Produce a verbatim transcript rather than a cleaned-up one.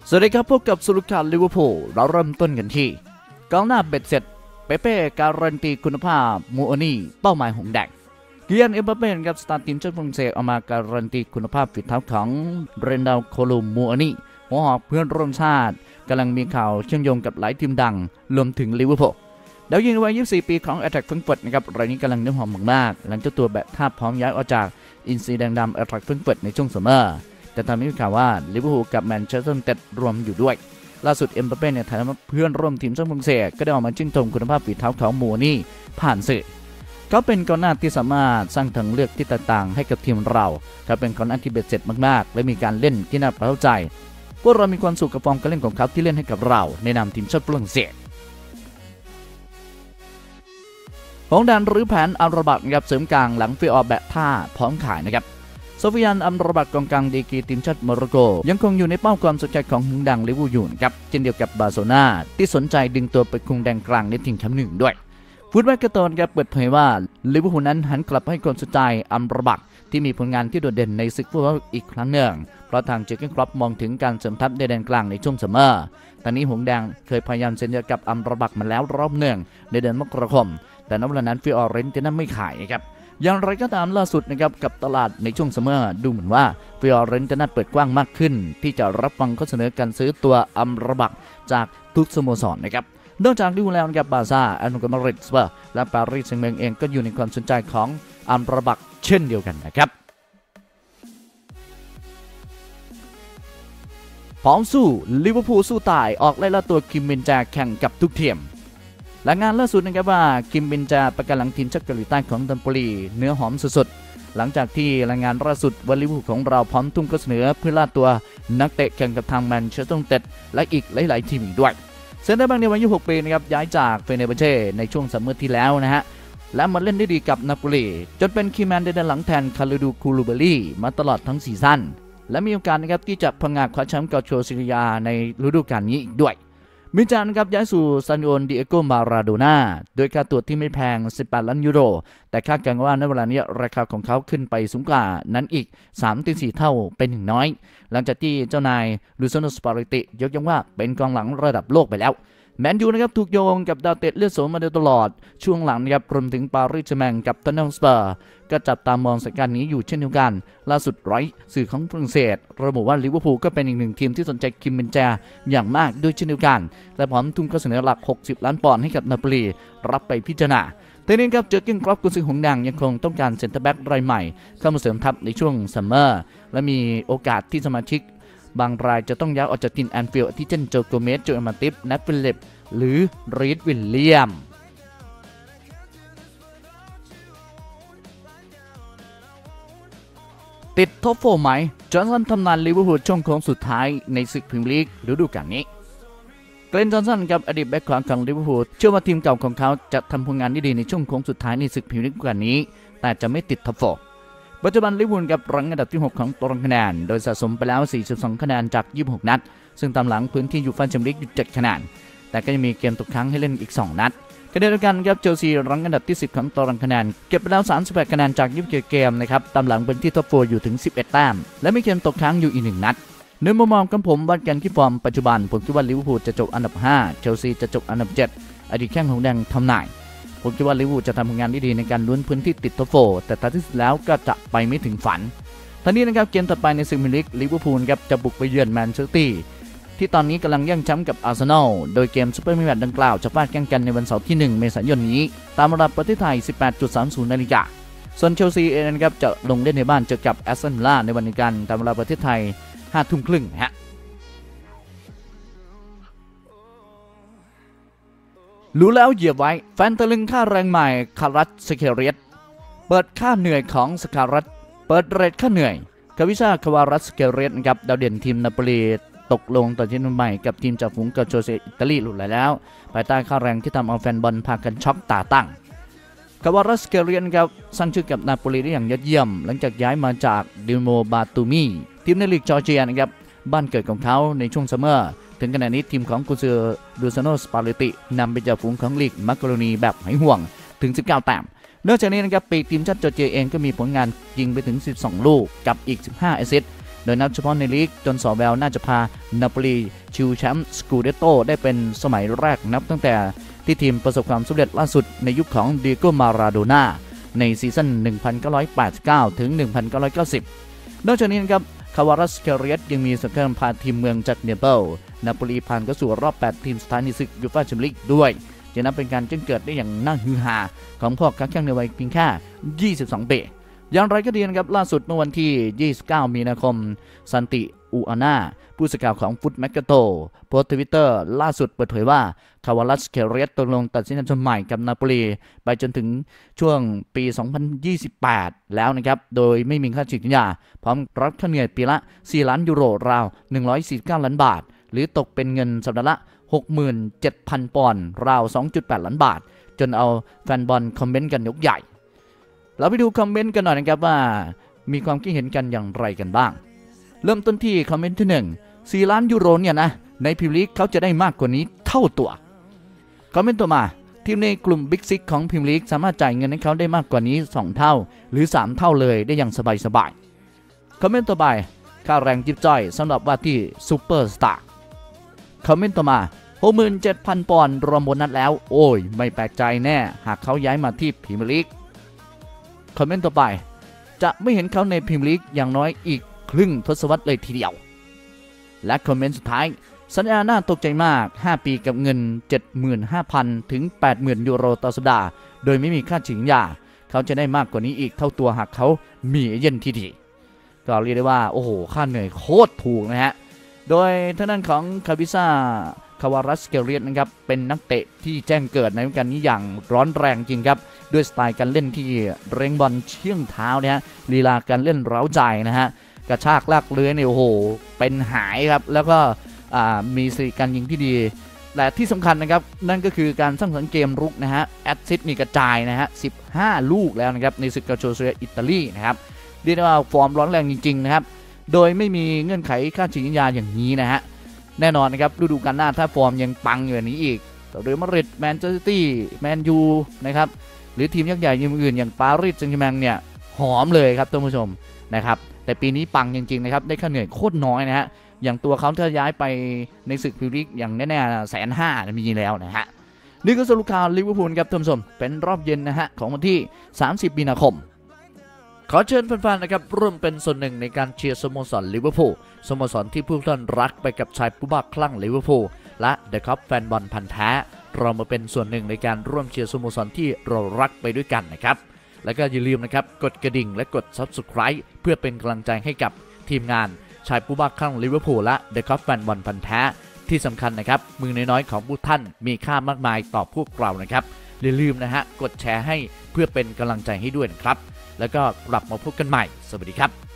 สวัสดีครับพบกับสุรุขาลิเวอร์พูลเราเริ่มต้นกันที่กองหน้าเบ็ดเสร็จเปเป้การันตีคุณภาพมูโอนี่เป้าหมายหงแดงเกียนเอ็มบัปเป้กับสตาร์ทีมชาติฝรั่งเศสออกมาการันตีคุณภาพฝีเท้าของเรนดาลโคลูมูโอนี่หัวหอกเพื่อนร่วมชาติกำลังมีข่าวเชื่อมโยงกับหลายทีมดังรวมถึงลิเวอร์พูลดาวยิงวัยยี่สิบสี่ปีของแอตแทกเฟิงเฟิร์ตนะครับรายนี้กำลังเนื้อหอมมากหลังเจ้าตัวแบะท่าพร้อมย้ายออกจากอินซีแดงดำแอตแทกเฟิงเฟิร์ตในช่วงซัมเมอร์แต่ตอนนี้มีข่าวว่าลิเวอร์พูลกับแมนเชสเตอร์ยูไนเต็ดรวมอยู่ด้วยล่าสุดเอ็มบัปเป้ในฐานะเพื่อนร่วมทีมชาติฝรั่งเศสก็ได้ออกมาชื่นชมคุณภาพฝีเท้าของมูนี่ผ่านสื่อเขาเป็นกองหน้าที่สามารถสร้างทางเลือกที่แตกต่างให้กับทีมเราเขาเป็นกองหน้าที่เบ็ดเสร็จมากๆและมีการเล่นที่น่าประทับใจพวกเรามีความสุขกับฟอร์มการเล่นของเขาที่เล่นให้กับเราในนามทีมชาติฝรั่งเศสของดันหรือแผนอัลราบัตกับเสริมกลางหลังฟิออแบะท่าพร้อมขายนะครับโซฟิยันอัมราบัตกองกลางดีกรีทีมชาติโมร็อกโกยังคงอยู่ในเป้าความสนใจของหงดังลิเวอร์พูลครับเช่นเดียวกับบาร์เซโลนาที่สนใจดึงตัวไปคุมแดงกลางในทีมแชมป์หนึ่งด้วยฟุตบอลกระโตนครับเปิดเผยว่าลิเวอร์พูลนั้นหันกลับให้ความสนใจอัมราบัตที่มีผลงานที่โดดเด่นในศึกฟุตบอลอีกครั้งหนึ่งเพราะทางเจอร์เก้นคล็อปมองถึงการเสริมทัพในแดนกลางในช่วงซัมเมอร์ตอนนี้หงแดงเคยพยายามเซ็นสัญญากับอัมราบัตมาแล้วรอบหนึ่งในเดือนมกราคมแต่ณเวลานั้นฟิออเรนติน่าไม่ขายครับอย่างไรก็ตามล่าสุดนะครับกับตลาดในช่วงซัมเมอร์ดูเหมือนว่าฟิออเรนติน่าเปิดกว้างมากขึ้นที่จะรับฟังข้อเสนอการซื้อตัวอัมราบัตจากทุกสโมสรนะครับนอกจากดูแล้วกับบาซ่าแอตเลติโกมาดริดสเปอร์และปารีสแซงต์แชร์แมงเองก็อยู่ในความสนใจของอัมราบัตเช่นเดียวกันนะครับพร้อมสู้ลิเวอร์พูลสู้ตายออกไล่ล่าตัวคิมมินจาแข่งกับทุกทีมรายงานล่าสุดนะครับว่าคิมมินจาประกาศหลังทีมชาติเกาหลีใต้ของดัมโปลีเนื้อหอมสุดๆหลังจากที่รายงานล่าสุดว่าลิเวอร์พูลของเราพร้อมทุ่มข้อเสนอเพื่อล่าตัวนักเตะแข่งกับทางแมนเชสเตอร์ยูไนเต็ดและอีกหลายๆทีมอีกด้วยเซนเตอร์แบ็กในวัยยี่สิบหกปีนะครับย้ายจากเฟเนร์บัชเช่ในช่วงซัมเมอร์ที่แล้วนะฮะและมาเล่นได้ดีกับนาโปลีจนเป็นคีย์แมนในด้านหลังแทนคาลูดูคูลูเบลี่มาตลอดทั้งซีซั่นและมีโอกาสนะครับที่จะพังงาคว้าแชมป์กาโชซิริยาในฤดูกาลนี้อีกด้วยมิจานนะครับย้ายสู่ซานโอนดิเอโกมาราโดน่าโดยค่าตัวที่ไม่แพงสิบแปดล้านยูโรแต่คาดการณ์ว่าในเวลานี้ราคาของเขาขึ้นไปสูงกว่านั้นอีก สามถึงสี่ เท่าเป็นอย่างน้อยหลังจากที่เจ้านายลูซาโนสปาริติยกย่องว่าเป็นกองหลังระดับโลกไปแล้วแมนยูนะครับถูกโยงกับดาวเตะเลือดโสมมาโดยตลอดช่วงหลังนะครับรวมถึงปารีสแซงต์แชร์แมงกับทอตแนมสเปอร์ก็จับตามองสถานการณ์นี้อยู่เช่นเดียวกันล่าสุดไร้สื่อของฝรั่งเศสระบุว่าลิเวอร์พูลก็เป็นอีกหนึ่งทีมที่สนใจคิมมินจาอย่างมากด้วยเช่นเดียวกันและพร้อมทุ่มข้อเสนอหลักหกสิบล้านปอนด์ให้กับนาโปลีรับไปพิจารณาแต่นี้ครับเจอร์เก้นคล็อปกุนซือหงแดงยังคงต้องการเซ็นเตอร์แบ็กรายใหม่เข้ามาเสริมทัพในช่วงซัมเมอร์และมีโอกาสที่สมาชิกบางรายจะต้องย้ายออกจากทีมแอนฟิลด์ที่เช่นโจโกเมสโจเอมาติฟนัทฟิลิปหรือรีดวิลเลียมติดท็อปโฟร์ไหมจอห์นสันทำนานลิเวอร์พูลช่วงโค้งสุดท้ายในศึกพรีเมียร์ลีกฤดูกาลนี้เกรนจอห์นสันกับอดีตแบ็คขวาของลิเวอร์พูลเชื่อว่าทีมเก่าของเขาจะทำผลงานได้ดีในช่วงโค้งสุดท้ายในศึกพรีเมียร์ลีกฤดูกาลนี้แต่จะไม่ติดท็อปโฟร์ปัจจุบันลิเวอร์พูลกับรั้งอันดับที่หกของตารางคะแนนโดยสะสมไปแล้วสี่สิบสองคะแนนจากยี่สิบหกนัดซึ่งตามหลังพื้นที่ยูฟ่าแชมเปี้ยนลีกอยู่เจ็ดคะแนนแต่ก็ยังมีเกมตกค้างให้เล่นอีกสองนัดขณะเดียวกันครับเชลซีรั้งอันดับที่สิบของตารางคะแนนเก็บไปแล้วสามสิบแปดคะแนนจากยี่สิบเจ็ดเกมนะครับตามหลังเป็นที่ท็อปโฟร์อยู่ถึงสิบเอ็ดแต้มและมีเกมตกค้างอยู่อีกหนึ่งนัดในมุมมองของผมวัดกันที่ฟอร์มปัจจุบันผมคิดว่าลิเวอร์พูลจะจบอันดับห้าเชลซีจะจบอันดับเจ็ดอดีตแข้งหงแดงทำนายผมคิดว่าลิเวอร์พูลจะทำผลงานได้ดีในการลุ้นพื้นที่ติดท็อปโฟร์แต่ท้ายที่สุดแล้วก็จะไปไม่ถึงฝันทั้งนี้นะครับเกมต่อไปในศึกพรีเมียร์ลีกลิเวอร์พูลครับจะบุกไปเยือนแมนเชสเตอร์ที่ตอนนี้กำลังแย่งแชมป์กับอาร์เซนอลโดยเกมซุปเปอร์แมตช์ดังกล่าวจะฟาดแข่งกันในวันเสาร์ที่หนึ่งเมษายนนี้ตามเวลาประเทศไทย สิบแปดนาฬิกาสามสิบ นาฬิกาส่วนเชลซีเองนะครับจะลงเล่นในบ้านเจอกับแอสตันวิลล่าในวันนี้กันตามเวลาประเทศไทย ห้าทุ่มครึ่งฮะรู้แล้วเหยียบไว้แฟนตะลึงค่าแรงใหม่คารัสสเคเรียตเปิดค่าเหนื่อยของสคารัสเปิดเรทค่าเหนื่อยกาวิชาคาวารัสสเคเรียตนะครับดาวเด่นทีมนาโปลีตกลงต่อที่นุ่มใหม่กับทีมจากฝูงกาโชเซอิตาลีหลุดไหลแล้วภายใต้ค่าแรงที่ทำเอาแฟนบอลพากันช็อกตาตั้งคาวารัสเกเรียนครับสร้างชื่อกับนาโปลีได้อย่างยอดเยี่ยมหลังจากย้ายมาจากดิโมบาตูมีทีมในลีกจอร์เจียนะครับบ้านเกิดของเขาในช่วงซัมเมอร์ถึงขณะนี้ทีมของกุนซือลูซาโนสปาเลตินำไปจากฝูงของลีกมักกะโรนีแบบหายห่วงถึงสิบเก้าแต้มนอกจากนี้นะครับปีกทีมชาติจอร์เจียเองก็มีผลงานยิงไปถึงสิบสองลูกกับอีกสิบห้าแอสซิสต์โดยนับเฉพาะในลีกจนสอแววน่าจะพานาโปลีชิงแชมป์สกูเดโตได้เป็นสมัยแรกนับตั้งแต่ที่ทีมประสบความสำเร็จล่าสุดในยุคของดิโก้มาราโดน่าในซีซั่น หนึ่งพันเก้าร้อยแปดสิบเก้า ถึง หนึ่งพันเก้าร้อยเก้าสิบ นอกจากนี้นะครับคาวารัสเคเรียสยังมีสังกัดพาทีมเมืองจากเนเปิลนาโปลีผ่านเข้าสู่รอบแปดทีมสุดท้ายในศึกยูฟ่าแชมเปี้ยนลีกด้วยจะนับเป็นการแจ้งเกิดได้อย่างน่าฮือฮาของพวกค้าแข่งในวัยเพียงแค่ยี่สิบสองปีอย่างไรก็ดีนะครับล่าสุดเมื่อวันที่ยี่สิบเก้ามีนาคมซันติอูอาน่าผู้สื่อข่าวของฟุตแมกกาโตโพสต์ทวิตเตอร์ล่าสุดเปิดเผยว่าคาวาลัสเคเรียสตกลงตัดสินใจใหม่กับนาโปลีไปจนถึงช่วงปี สองพันยี่สิบแปด แล้วนะครับโดยไม่มีค่าฉีดยาพร้อมรับค่าเหนื่อยปีละสี่ล้านยูโรราวหนึ่งร้อยสี่สิบเก้าล้านบาทหรือตกเป็นเงินสัปดาห์ละ หกหมื่นเจ็ดพัน ปอนด์ราว สองจุดแปด ล้านบาทจนเอาแฟนบอลคอมเมนต์กันยกใหญ่เราไปดูคอมเมนต์กันหน่อยนะครับว่ามีความคิดเห็นกันอย่างไรกันบ้างเริ่มต้นที่คอมเมนต์ที่หนึ่ง สี่ล้านยูโรเนี่ยนะในพรีเมียร์ลีกเขาจะได้มากกว่านี้เท่าตัวคอมเมนต์ต่อมาทีมในกลุ่มบิ๊กซิกของพรีเมียร์ลีกสามารถจ่ายเงินให้เขาได้มากกว่านี้สองเท่าหรือสามเท่าเลยได้อย่างสบายๆคอมเมนต์ต่อไปค่าแรงจิ๊บจ้อยสำหรับว่าที่ซูเปอร์สตาร์คอมเมนต์ต่อมา หกหมื่นเจ็ดพัน ปอนด์รวมโบนัสแล้วโอ้ยไม่แปลกใจแน่หากเขาย้ายมาที่พรีเมียร์ลีกคอมเมนต์ต่อไปจะไม่เห็นเขาในพรีเมียร์ลีกอย่างน้อยอีกครึ่งทศวรรษเลยทีเดียวและคอมเมนต์สุดท้ายสัญญาน่าตกใจมากห้าปีกับเงิน เจ็ดหมื่นห้าพัน ถึง แปดหมื่น ยูโรต่อสัปดาห์โดยไม่มีค่าฉีดยาเขาจะได้มากกว่านี้อีกเท่าตัวหากเขามีเอเย่นที่ดีก็เรียกได้ว่าโอ้โหค่าเหนื่อยโคตรถูกนะฮะโดยท่านั้นของคาวิซ่าคาวารัสเกเรียสนะครับเป็นนักเตะที่แจ้งเกิดในวงการนี้อย่างร้อนแรงจริงครับด้วยสไตล์การเล่นที่เร่งบอลเชี่ยงเท้านะฮะลีลาการเล่นเร้าใจนะฮะกระชากลากเลื้อยเนี่ยโอ้โหเป็นหายครับแล้วก็มีสถิติการยิงที่ดีแต่ที่สำคัญนะครับนั่นก็คือการสร้างสรรค์เกมรุกนะฮะแอสซิสต์มีกระจายนะฮะสิบห้าลูกแล้วนะครับในศึกกาโชเซียอิตาลีนะครับเรียกได้ว่าฟอร์มร้อนแรงจริงๆนะครับโดยไม่มีเงื่อนไขค่าฉีดยาอย่างนี้นะฮะแน่นอนนะครับฤดูกาลหน้าถ้าฟอร์มยังปังอย่างนี้อีกหรือมาดริดแมนเชสเตอร์ซิตี้แมนยูนะครับหรือทีมยักษ์ใหญ่ทีมอื่นอย่างปารีสแซงต์แชร์แมงเนี่ยหอมเลยครับท่านผู้ชมนะครับแต่ปีนี้ปังจริงๆนะครับได้ค่าเหนื่อยโคตรน้อยนะฮะอย่างตัวเขาถ้าย้ายไปในศึกพรีเมียร์ลีกอย่างแน่ๆแสนห้ามีแล้วนะฮะนี่ก็สรุปข่าวลิเวอร์พูลครับท่านผู้ชมเป็นรอบเย็นนะฮะของวันที่สามสิบมีนาคมขอเชิญแฟนๆนะครับร่วมเป็นส่วนหนึ่งในการเชียร์สโมสรลิเวอร์พูลสโมสรที่ผู้ท่านรักไปกับชายผู้บ้าคลั่งลิเวอร์พูลและเดอะคัพแฟนบอลพันธุ์แท้เรามาเป็นส่วนหนึ่งในการร่วมเชียร์สโมสรที่เรารักไปด้วยกันนะครับแล้วก็อย่าลืมนะครับกดกระดิ่งและกด ซับสไครบ์ เพื่อเป็นกำลังใจให้กับทีมงานชายผู้บ้าคลั่งลิเวอร์พูลและเดอะคัพแฟนบอลพันธุ์แท้ที่สำคัญนะครับมือน้อยๆของผู้ท่านมีค่ามากมายต่อพวกเรานะครับอย่าลืมนะฮะกดแชร์ให้เพื่อเป็นกำลังใจให้ด้วยนะครับแล้วก็กลับมาพบกันใหม่สวัสดีครับ